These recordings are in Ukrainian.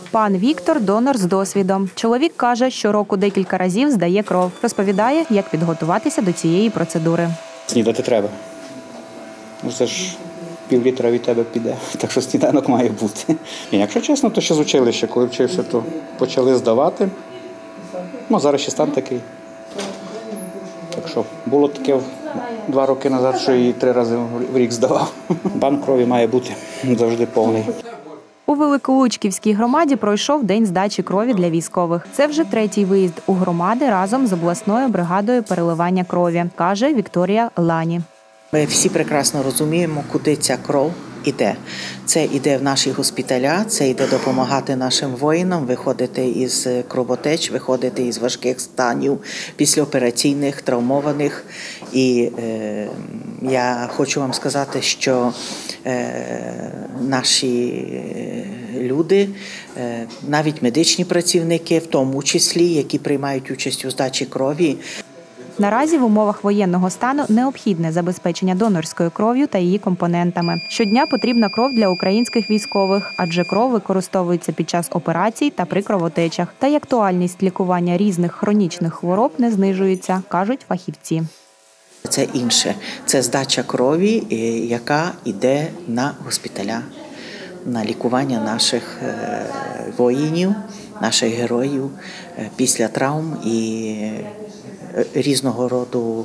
Пан Віктор – донор з досвідом. Чоловік каже, щороку декілька разів здає кров. Розповідає, як підготуватися до цієї процедури. Снідати треба. Це ж пів-літра від тебе піде, так що сніданок має бути. І якщо чесно, то ще з училища, коли вчився, то почали здавати. Зараз ще стан такий. Так що було таке 2 роки назад, що і 3 рази в рік здавав. Банк крові має бути завжди повний. У Великолучківській громаді пройшов день здачі крові для військових. Це вже 3-й виїзд у громади разом з обласною бригадою переливання крові, каже Вікторія Лані. Ми всі прекрасно розуміємо, куди ця кров іде. Це йде в наші госпіталя, це йде допомагати нашим воїнам виходити із кровотеч, виходити із важких станів, післяопераційних, травмованих. І я хочу вам сказати, що наші люди, навіть медичні працівники, в тому числі, які приймають участь у здачі крові, наразі в умовах воєнного стану необхідне забезпечення донорською кров'ю та її компонентами. Щодня потрібна кров для українських військових, адже кров використовується під час операцій та при кровотечах. Та й актуальність лікування різних хронічних хвороб не знижується, кажуть фахівці. Це інше. Це здача крові, яка йде на госпіталя, на лікування наших воїнів, наших героїв після травм і різного роду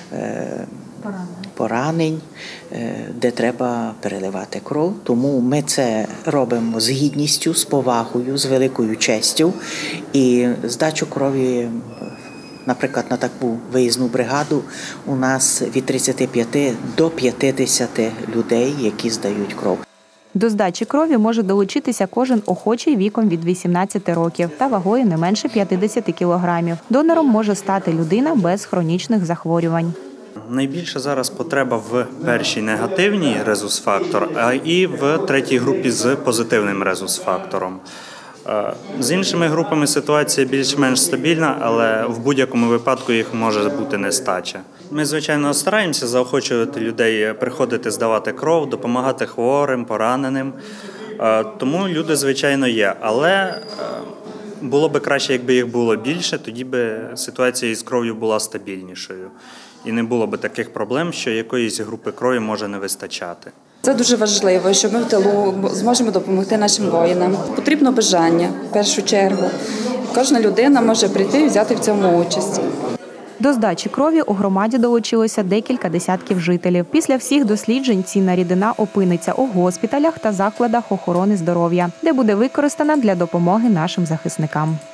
поранень, де треба переливати кров. Тому ми це робимо з гідністю, з повагою, з великою честю. І здачу крові, наприклад, на таку виїзну бригаду у нас від 35 до 50 людей, які здають кров. До здачі крові може долучитися кожен охочий віком від 18 років та вагою не менше 50 кілограмів. Донором може стати людина без хронічних захворювань. Найбільша зараз потреба в першій негативній резус-фактор, а і в 3-й групі з позитивним резус-фактором. З іншими групами ситуація більш-менш стабільна, але в будь-якому випадку їх може бути нестача. Ми, звичайно, стараємося заохочувати людей приходити здавати кров, допомагати хворим, пораненим. Тому люди, звичайно, є. Але було б краще, якби їх було більше, тоді б ситуація із кров'ю була стабільнішою. І не було б таких проблем, що якоїсь групи крові може не вистачати. Це дуже важливо, що ми в тилу зможемо допомогти нашим воїнам. Потрібно бажання, в першу чергу. Кожна людина може прийти і взяти в цьому участь. До здачі крові у громаді долучилося декілька десятків жителів. Після всіх досліджень цінна рідина опиниться у госпіталях та закладах охорони здоров'я, де буде використана для допомоги нашим захисникам.